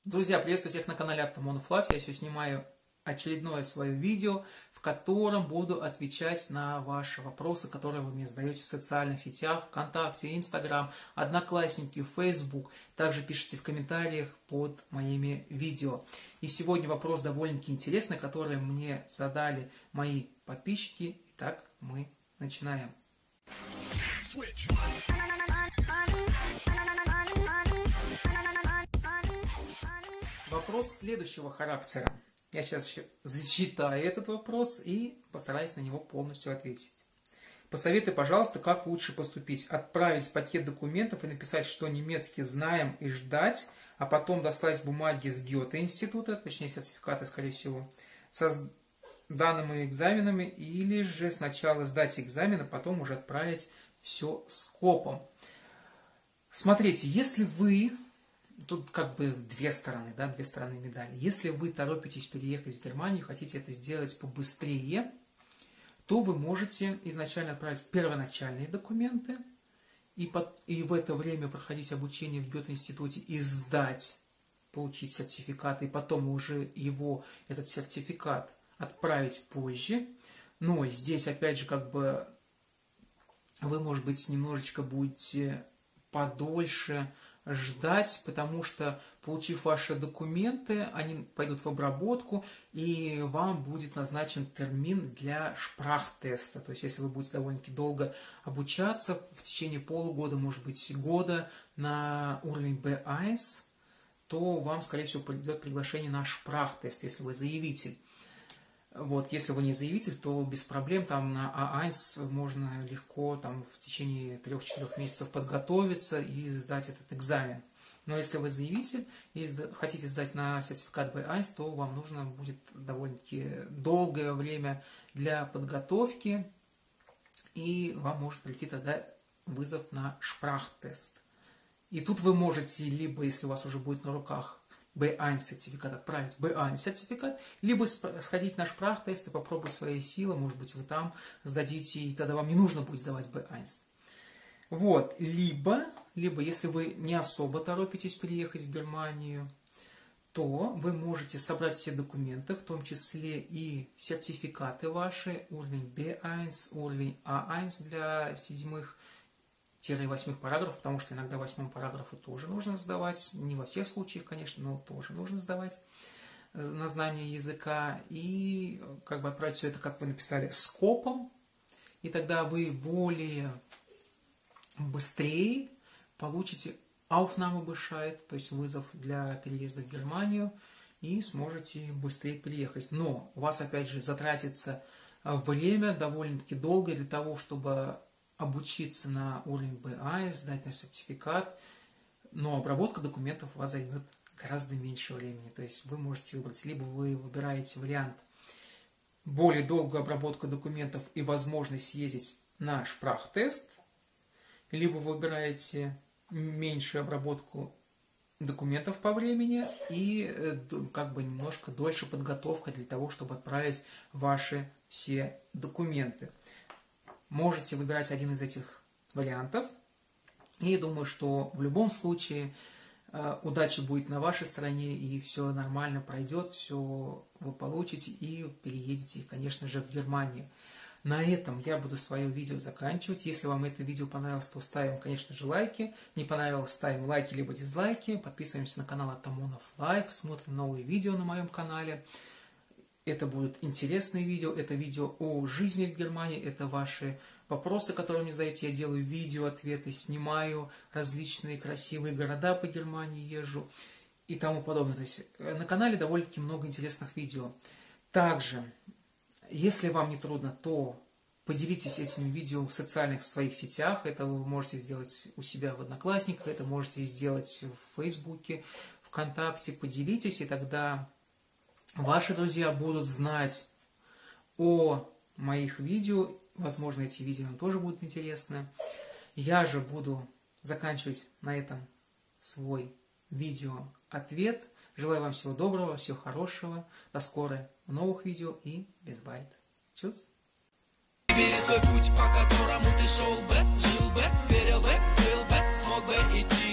Друзья, приветствую всех на канале Артамонов Лайф. Я сейчас снимаю очередное свое видео, в котором буду отвечать на ваши вопросы, которые вы мне задаете в социальных сетях, ВКонтакте, Инстаграм, Одноклассники, Фейсбук. Также пишите в комментариях под моими видео. И сегодня вопрос довольно-таки интересный, который мне задали мои подписчики. Итак, мы начинаем. Вопрос следующего характера. Я сейчас зачитаю этот вопрос и постараюсь на него полностью ответить. Посоветуй, пожалуйста, как лучше поступить. Отправить пакет документов и написать, что немецкий знаем, и ждать, а потом достать бумаги с Гёте-института, точнее сертификаты, скорее всего, со данными экзаменами, или же сначала сдать экзамен, а потом уже отправить все скопом. Смотрите, если вы... Тут как бы две стороны медали. Если вы торопитесь переехать в Германию, хотите это сделать побыстрее, то вы можете изначально отправить первоначальные документы и в это время проходить обучение в Гёте-институте и сдать, получить сертификат, и потом уже этот сертификат отправить позже. Но здесь, опять же, как бы вы, может быть, немножечко будете подольше ждать, потому что, получив ваши документы, они пойдут в обработку, и вам будет назначен термин для шпрахтеста. То есть, если вы будете довольно-таки долго обучаться, в течение полугода, может быть, года на уровень B1, то вам, скорее всего, придет приглашение на шпрахтест, если вы заявитель. Вот, если вы не заявитель, то без проблем там на А1 можно легко там в течение 3-4 месяцев подготовиться и сдать этот экзамен. Но если вы заявитель и хотите сдать на сертификат B1, то вам нужно будет довольно-таки долгое время для подготовки, и вам может прийти тогда вызов на шпрахтест. И тут вы можете либо, если у вас уже будет на руках B1 сертификат, отправить B1 сертификат, либо сходить на шпрахтест и попробовать свои силы, может быть, вы там сдадите, и тогда вам не нужно будет сдавать B1. Вот, либо, если вы не особо торопитесь переехать в Германию, то вы можете собрать все документы, в том числе и сертификаты ваши, уровень B1, уровень А1 для 7-8 параграфов, потому что иногда 8 параграфу тоже нужно сдавать, не во всех случаях, конечно, но тоже нужно сдавать на знание языка, и как бы отправить все это, как вы написали, скопом, и тогда вы быстрее получите Aufnahmebescheid, то есть вызов для переезда в Германию, и сможете быстрее переехать. Но у вас, опять же, затратится время довольно-таки долгое для того, чтобы обучиться на уровень B1, сдать на сертификат, но обработка документов у вас займет гораздо меньше времени. То есть вы можете выбрать, либо вы выбираете вариант более долгую обработку документов и возможность съездить на шпрахтест, либо вы выбираете меньшую обработку документов по времени и как бы немножко дольше подготовка для того, чтобы отправить ваши все документы. Можете выбирать один из этих вариантов. И думаю, что в любом случае удача будет на вашей стороне, и все нормально пройдет, все вы получите и переедете, конечно же, в Германию. На этом я буду свое видео заканчивать. Если вам это видео понравилось, то ставим, конечно же, лайки. Не понравилось, ставим лайки либо дизлайки. Подписываемся на канал Артамонов Лайф. Смотрим новые видео на моем канале. Это будут интересные видео, это видео о жизни в Германии, это ваши вопросы, которые мне задаете. Я делаю видео-ответы, снимаю различные красивые города по Германии, езжу и тому подобное. То есть на канале довольно-таки много интересных видео. Также, если вам не трудно, то поделитесь этим видео в социальных своих сетях. Это вы можете сделать у себя в Одноклассниках, это можете сделать в Фейсбуке, ВКонтакте. Поделитесь, и тогда ваши друзья будут знать о моих видео. Возможно, эти видео им тоже будут интересны. Я же буду заканчивать на этом свой видео-ответ. Желаю вам всего доброго, всего хорошего. До скорой в новых видео и без байт. Чус! Бери свой путь, по которому ты шел бы, жил бы, верил бы, был бы, смог бы идти.